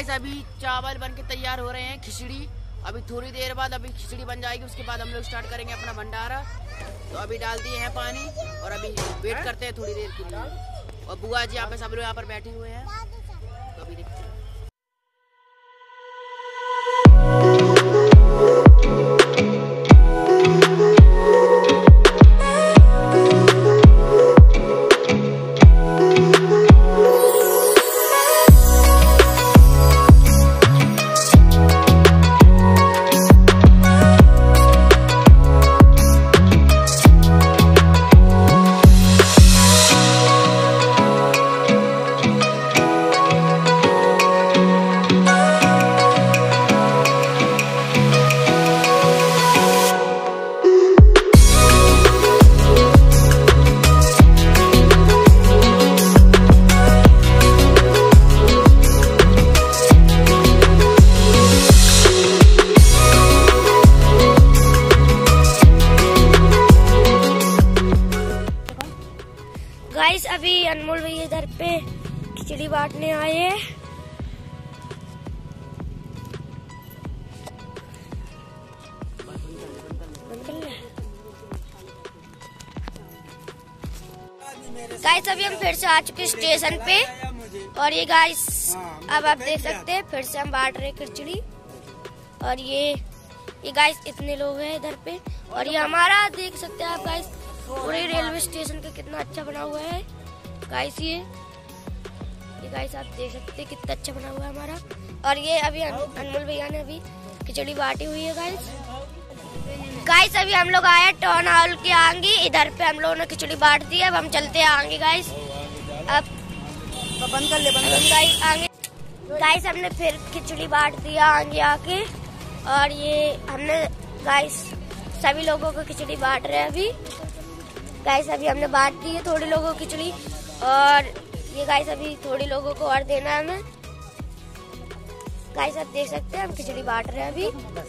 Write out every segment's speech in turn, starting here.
Guys अभी चावल बन के तैयार हो रहे हैं, खिचड़ी। अभी थोड़ी देर बाद अभी खिचड़ी बन जाएगी, उसके बाद हम लोग स्टार्ट करेंगे अपना भंडारा। तो अभी डाल दिए हैं पानी और अभी वेट करते हैं थोड़ी देर के लिए। और बुआ जी यहाँ पे सब लोग यहाँ पर बैठे हुए हैं, तो अभी देखते हैं। गाइस अभी अनमोल भैया इधर पे खिचड़ी बांटने आए हैं। गाइस अभी हम फिर से आ चुके स्टेशन पे और ये गाइस अब आप देख सकते हैं फिर से हम बांट रहे खिचड़ी। और ये गाइस इतने लोग हैं इधर पे और ये हमारा देख सकते हैं आप गाइस पूरे रेलवे स्टेशन का कितना अच्छा बना हुआ है गाइस। ये गाइस आप देख सकते हैं कितना अच्छा बना हुआ है हमारा। और ये अभी अनमोल भैया ने अभी खिचड़ी बांटी हुई है गाइस अभी हम लोग आए टाउन हॉल के आगे, इधर पे हम लोगों ने खिचड़ी बांट दी है। अब हम चलते हैं आगे गाइस। अब बंद कर ले गाइस आगे गाइस हमने फिर खिचड़ी बांट दिया आगे आके। और ये हमने गाइस सभी लोगों को खिचड़ी बांट रहे हैं अभी गाइस। अभी हमने बांट दी है थोड़ी लोगों को खिचड़ी और ये गाइस अभी थोड़ी लोगों को और देना है हमें गाइस। आप देख सकते हैं हम खिचड़ी बांट रहे हैं अभी।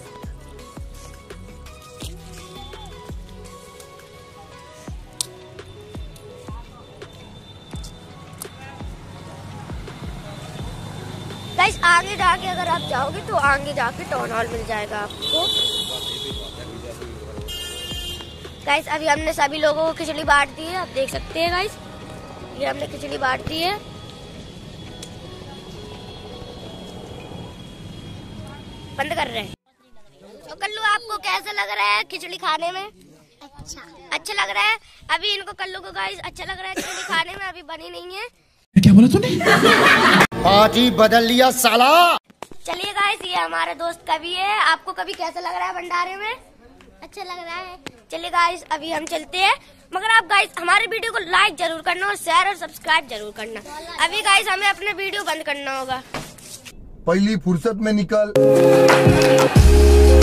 गाइस आगे जाके अगर आप जाओगे तो आगे जाके टाउन हॉल मिल जाएगा आपको गाइस। अभी हमने सभी लोगों को खिचड़ी बांट दी है, आप देख सकते हैं गाइस। ये हमने खिचड़ी बांट दी है। बंद कर रहे हैं। तो कल्लू आपको कैसा लग रहा है खिचड़ी खाने में? अच्छा लग रहा है। अभी इनको कल्लू को गाइस अच्छा लग रहा है खिचड़ी खाने में, अभी बनी नहीं है। क्या बोला तूने? पार्टी बदल लिया साला। चलिए गाइस ये हमारा दोस्त कवि है, आपको कभी कैसा लग रहा है भंडारे में? अच्छा लग रहा है। चलिए गाइस अभी हम चलते हैं, मगर आप गाइस हमारे वीडियो को लाइक जरूर करना और शेयर और सब्सक्राइब जरूर करना। अभी गाइस हमें अपने वीडियो बंद करना होगा। पहली फुर्सत में निकल।